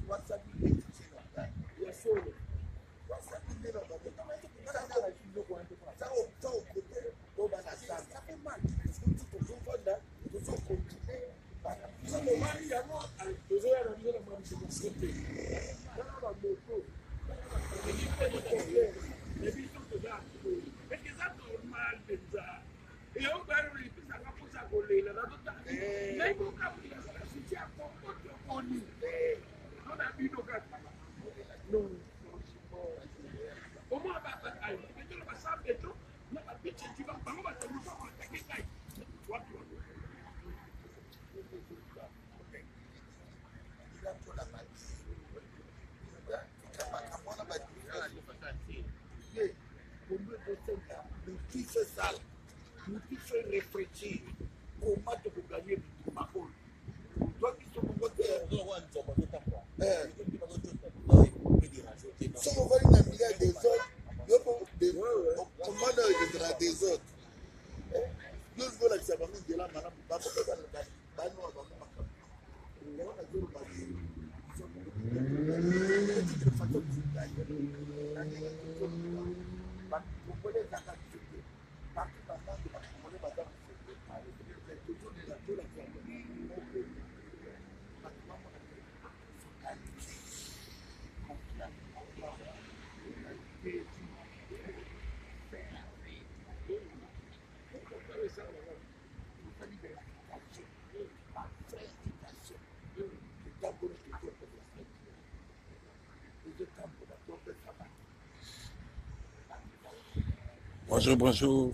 Bonjour, bonjour.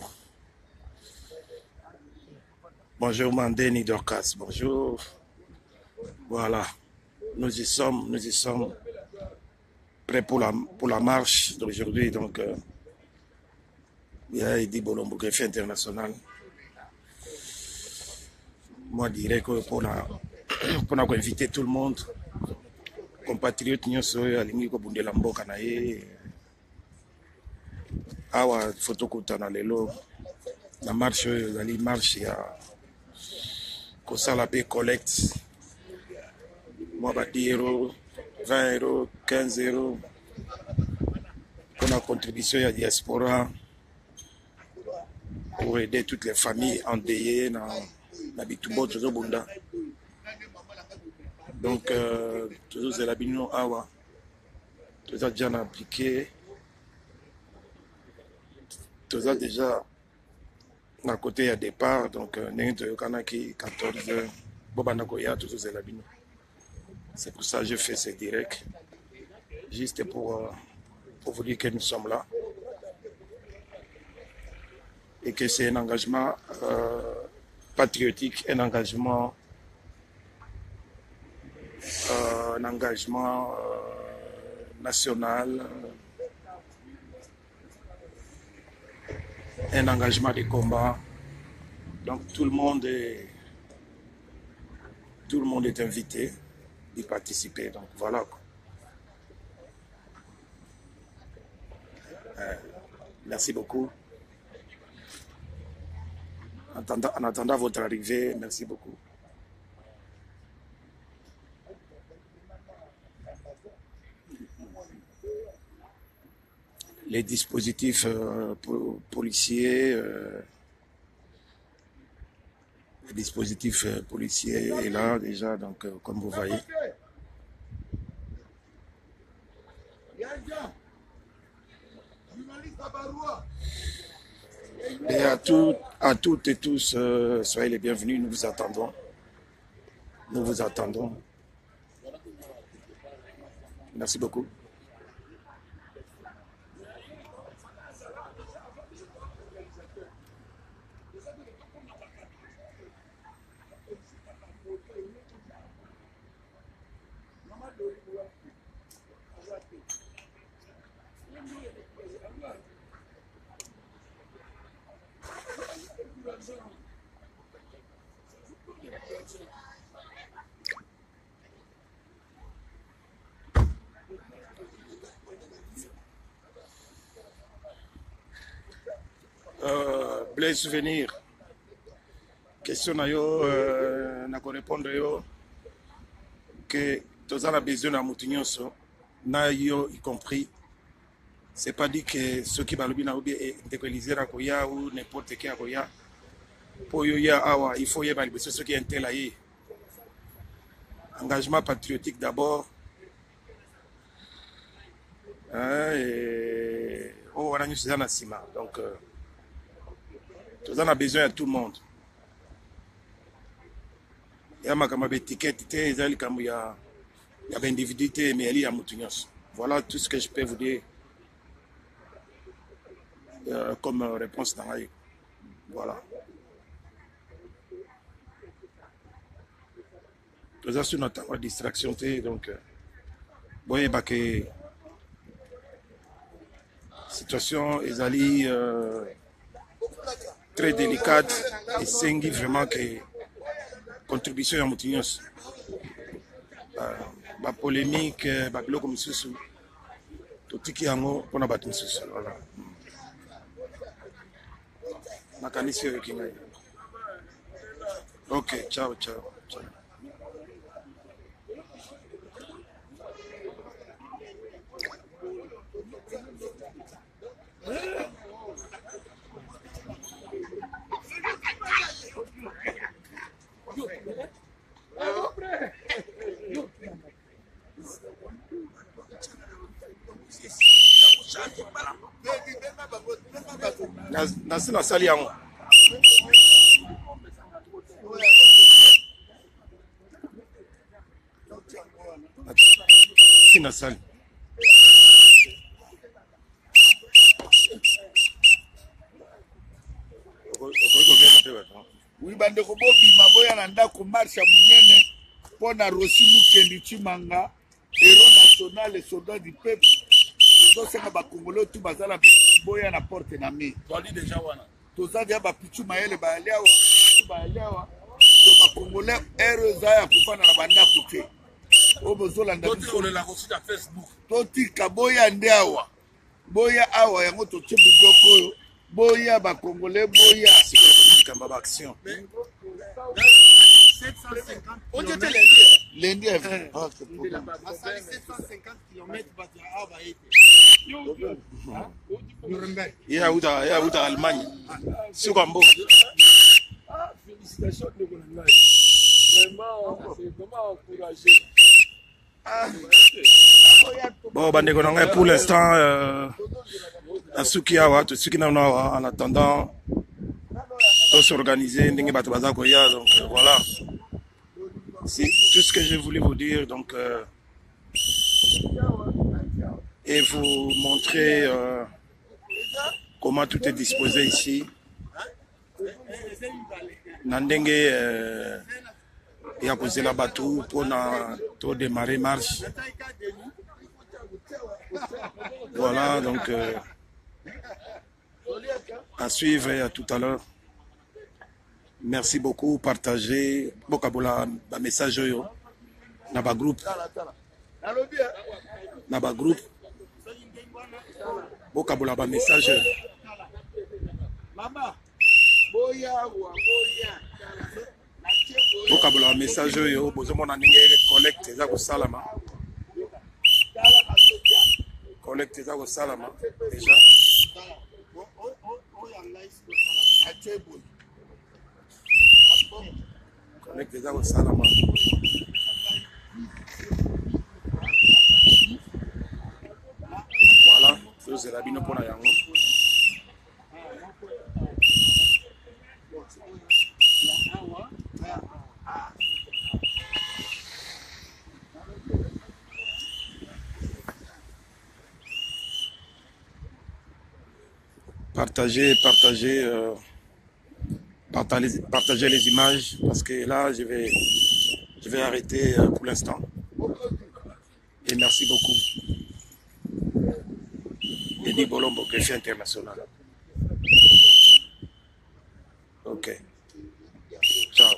Bonjour Mandeni Dorcas, bonjour. Voilà, nous y sommes prêts pour la marche d'aujourd'hui. Donc, il y a Eddy Bolombo, greffier international. Moi, je dirais que pour inviter tout le monde, compatriotes, nous sommes à l'Ingi Kobundela Mboka na ye. Awa photo kutana lelo la marche ezali marche ya kosala pe collecte mwa ba 10 euros 20 euros 15 euros pour la contribution ya diaspora pour aider toutes les familles endeuillées na bitumbo tozobunda. Donc tozozela bino awa toza déjà na appliqué, toza déjà na côté ya départ. Donc ndenge toyokanaki 14h bobanda koya tozozela bino. C'est pour ça que je fais ce direct, juste pour vous dire que nous sommes là et que c'est un engagement patriotique, un engagement national, un engagement de combat. Donc tout le monde est invité d'y participer. Donc voilà. Merci beaucoup. En attendant votre arrivée, merci beaucoup. Les dispositifs policiers, est là déjà, donc comme vous voyez. Et à toutes et tous, soyez les bienvenus, nous vous attendons. Nous vous attendons. Merci beaucoup. Blaise Souvenir, question na yo, na ko répondre yo que tous on a besoin de Moutinhoso, Nayo y compris. C'est pas dit que ceux qui parlent bien décoloniser à Koya ou n'importe qui à Koya. Pour y avoir, il faut y avoir ceux qui sont là. Engagement patriotique d'abord. Et on a nous en ciment. Donc, tous on a besoin de tout le monde. Il y a ma étiquette, il y a individualité, mais il y a Moutinhoso. Voilà tout ce que je peux vous dire comme réponse dans la. Voilà. Tout ça sur notre distraction, donc, voyez que la situation est allée très délicate et c'est vraiment que contribution à Moutinhoso. La polémique, la bloc comme ça, tout ce qui est en on a battu ça. Voilà. Ok, ciao, ciao, ciao. Nasi na sali yango. Na sali. Oui, bande ko bobima boya na ndako marche munene pona Rossi Mukendi Chimanga, héros national et soldat du peuple. Nous sommes ba Congolais tout bazala boya na porte na mi. Toli déjà wana. Toza dia ba pichu maele ba aliawa, ba aliawa. To ba Congolais héros ya kufana na banda kote. O bozola ndako. Toti on la aussi sur Facebook. Toti kaboya ndiawa. Boya awa yango to tchebu bloko. Boya ba Congolais boya Kamba action. 750. On était lundi. Ok, 750 km ya uta Allemagne. Sukambo. Félicitations de Vraiment, c'est vraiment encouragé. Bon, pour l'instant, ceux qui en attendant, de s'organiser, donc voilà. C'est tout ce que je voulais vous dire, donc, et vous montrer comment tout est disposé ici. Nandenge il y a posé la bateau pour démarrer marche. Voilà, donc à suivre et à tout à l'heure. Merci beaucoup, partagez Bokabola message yo naba groupe Bokabola message Bokabola message yo bozomona ndenge collecte za ko salama déjà collecte za ko salama voilà tozela bino mpona yango. Partagez les images parce que là je vais arrêter pour l'instant. Et merci beaucoup. Denis Bolombo, greffier international. Ok. Ciao.